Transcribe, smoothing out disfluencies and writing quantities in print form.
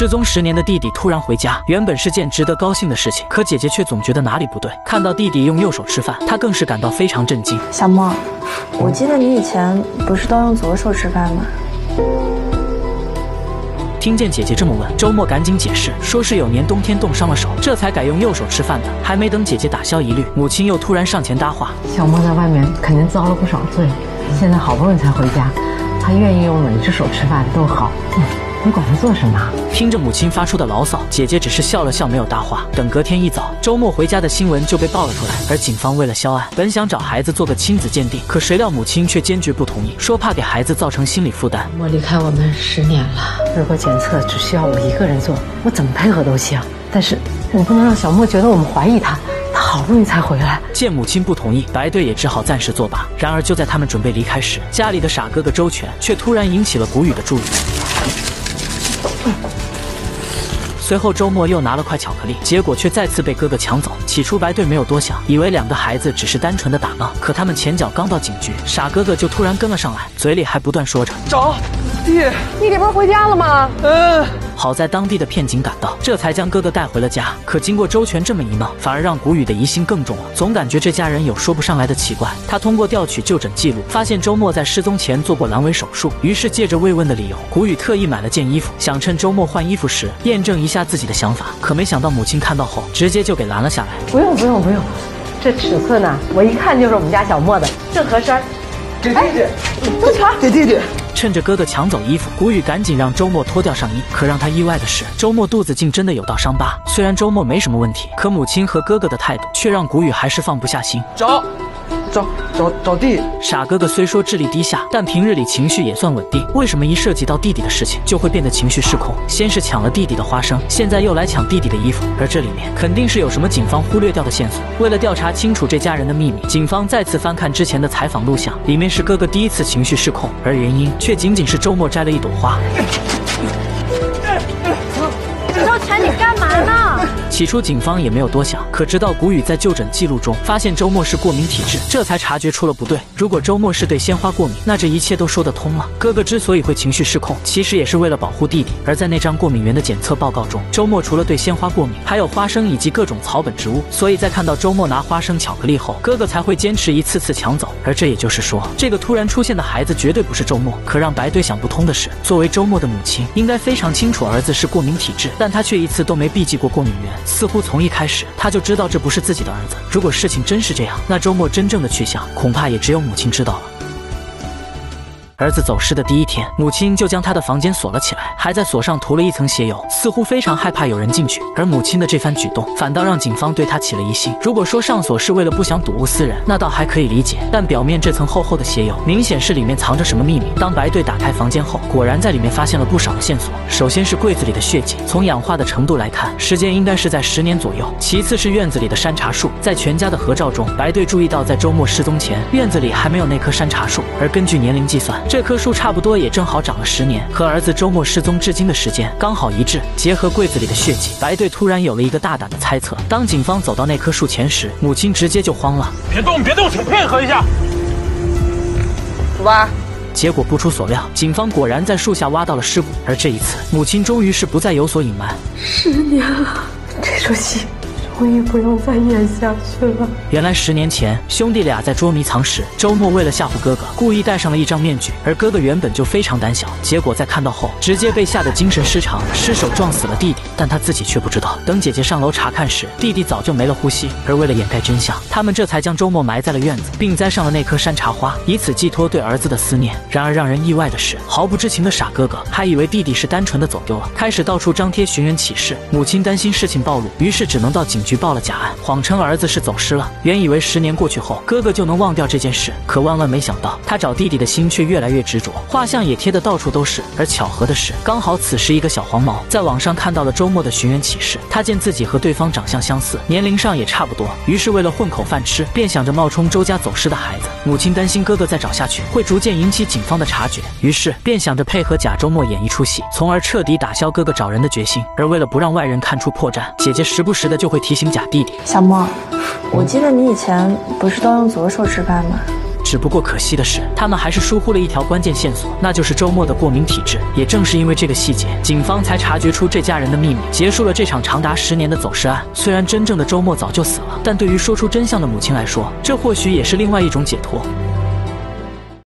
失踪10年的弟弟突然回家，原本是件值得高兴的事情，可姐姐却总觉得哪里不对。看到弟弟用右手吃饭，她更是感到非常震惊。 小莫，我记得你以前不是都用左手吃饭吗？ 听见姐姐这么问，周末赶紧解释，说是有年冬天冻伤了手，这才改用右手吃饭的。还没等姐姐打消疑虑，母亲又突然上前搭话： 小莫在外面肯定遭了不少罪，现在好不容易才回家，他愿意用哪只手吃饭都好。你管他做什么？ 听着母亲发出的牢骚，姐姐只是笑了笑，没有搭话。等隔天一早，周末回家的新闻就被爆了出来，而警方为了销案，本想找孩子做个亲子鉴定，可谁料母亲却坚决不同意，说怕给孩子造成心理负担。 我离开我们10年了，如果检测只需要我一个人做，我怎么配合都行。但是我不能让小莫觉得我们怀疑他，他好不容易才回来。 见母亲不同意，白队也只好暂时作罢。然而就在他们准备离开时，家里的傻哥哥周全却突然引起了谷雨的注意。随后周末又拿了块巧克力，结果却再次被哥哥抢走。起初白队没有多想，以为2个孩子只是单纯的打闹，可他们前脚刚到警局，傻哥哥就突然跟了上来，嘴里还不断说着找弟， 弟弟不是回家了吗？ 好在当地的片警赶到，这才将哥哥带回了家。可经过周全这么一闹，反而让谷雨的疑心更重了，总感觉这家人有说不上来的奇怪。他通过调取就诊记录，发现周末在失踪前做过阑尾手术，于是借着慰问的理由，谷雨特意买了件衣服，想趁周末换衣服时验证一下自己的想法。可没想到母亲看到后，直接就给拦了下来。 不用，这尺寸呢，我一看就是我们家小莫的，正合身。 给弟弟，给弟弟。 趁着哥哥抢走衣服，谷雨赶紧让周末脱掉上衣。可让他意外的是，周末肚子竟真的有道伤疤。虽然周末没什么问题，可母亲和哥哥的态度却让谷雨还是放不下心。 找弟。 傻哥哥虽说智力低下，但平日里情绪也算稳定。为什么一涉及到弟弟的事情，就会变得情绪失控？先是抢了弟弟的花生，现在又来抢弟弟的衣服，而这里面肯定是有什么警方忽略掉的线索。为了调查清楚这家人的秘密，警方再次翻看之前的采访录像，里面是哥哥第一次情绪失控，而原因却仅仅是周末摘了一朵花。 周全，你干嘛呢？ 起初警方也没有多想，可直到谷雨在就诊记录中发现周末是过敏体质，这才察觉出了不对。如果周末是对鲜花过敏，那这一切都说得通了。哥哥之所以会情绪失控，其实也是为了保护弟弟。而在那张过敏源的检测报告中，周末除了对鲜花过敏，还有花生以及各种草本植物。所以在看到周末拿花生巧克力后，哥哥才会坚持一次次抢走。而这也就是说，这个突然出现的孩子绝对不是周末。可让白队想不通的是，作为周末的母亲，应该非常清楚儿子是过敏体质，但她却一次都没避忌过过敏源，似乎从一开始他就知道这不是自己的儿子。如果事情真是这样，那周末真正的去向恐怕也只有母亲知道了。儿子走失的第一天，母亲就将他的房间锁了起来，还在锁上涂了一层鞋油，似乎非常害怕有人进去。而母亲的这番举动，反倒让警方对他起了疑心。如果说上锁是为了不想睹物思人，那倒还可以理解，但表面这层厚厚的鞋油，明显是里面藏着什么秘密。当白队打开房间后，果然在里面发现了不少的线索。首先是柜子里的血迹，从氧化的程度来看，时间应该是在10年左右。其次是院子里的山茶树，在全家的合照中，白队注意到在周末失踪前，院子里还没有那棵山茶树，而根据年龄计算，这棵树差不多也正好长了10年，和儿子周末失踪至今的时间刚好一致。结合柜子里的血迹，白队突然有了一个大胆的猜测。当警方走到那棵树前时，母亲直接就慌了： 别动，别动，请配合一下。 挖。 结果不出所料，警方果然在树下挖到了尸骨。而这一次，母亲终于是不再有所隐瞒。 10年了，这出戏终于不用再演下去了。 原来10年前，兄弟俩在捉迷藏时，周末为了吓唬哥哥，故意戴上了一张面具，而哥哥原本就非常胆小，结果在看到后，直接被吓得精神失常，失手撞死了弟弟。但他自己却不知道，等姐姐上楼查看时，弟弟早就没了呼吸。而为了掩盖真相，他们这才将周末埋在了院子，并栽上了那棵山茶花，以此寄托对儿子的思念。然而让人意外的是，毫不知情的傻哥哥还以为弟弟是单纯的走丢了，开始到处张贴寻人启事。母亲担心事情暴露，于是只能到警局报了假案，谎称儿子是走失了。原以为10年过去后，哥哥就能忘掉这件事，可万万没想到，他找弟弟的心却越来越执着，画像也贴得到处都是。而巧合的是，刚好此时一个小黄毛在网上看到了周末的寻人启事，他见自己和对方长相相似，年龄上也差不多，于是为了混口饭吃，便想着冒充周家走失的孩子。母亲担心哥哥再找下去会逐渐引起警方的察觉，于是便想着配合假周末演一出戏，从而彻底打消哥哥找人的决心。而为了不让外人看出破绽，姐姐时不时的就会提醒假弟弟： 小莫，我记得你以前不是都用左手吃饭吗？ 只不过可惜的是，他们还是疏忽了一条关键线索，那就是周末的过敏体质。也正是因为这个细节，警方才察觉出这家人的秘密，结束了这场长达10年的走失案。虽然真正的周末早就死了，但对于说出真相的母亲来说，这或许也是另外一种解脱。